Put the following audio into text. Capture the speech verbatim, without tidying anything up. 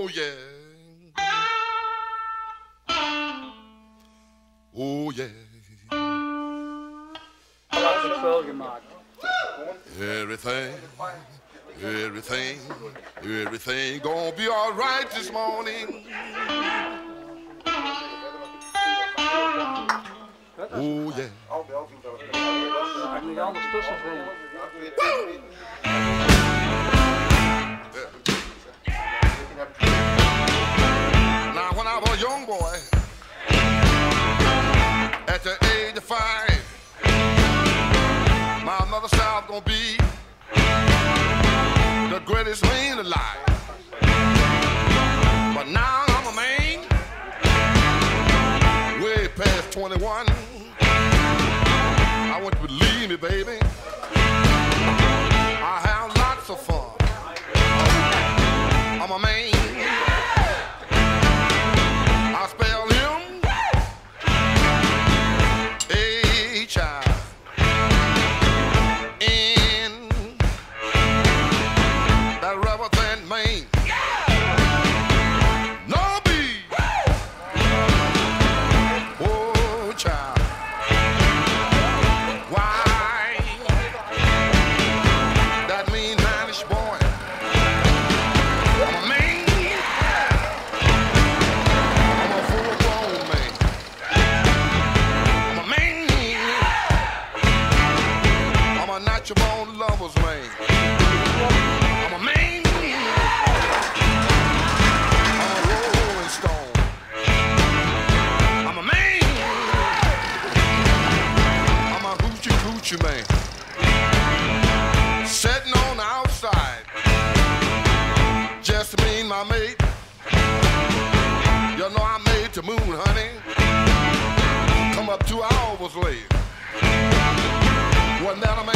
Oh, yeah. Oh, yeah. Everything, everything, everything gonna be all right this morning. Oh, yeah. Now, when I was a young boy, at the age of five, my mother said I was gonna be the greatest man alive. But now I'm a man, way past twenty-one. I want you to believe me, baby. I have lots of fun. I'm a man. I spell him H I N. That rubber band man. No B. Oh, child. Why? That mean manish boy. I'm a man. I'm a full-grown man. I'm a man. I'm a natural-born lover's man. I'm a man. I'm a rolling stone. I'm a man. I'm a hoochie coochie man. Sitting on the outside, just me and my mate. You know I made the moon, honey. Come up two hours late. Wasn't that a man?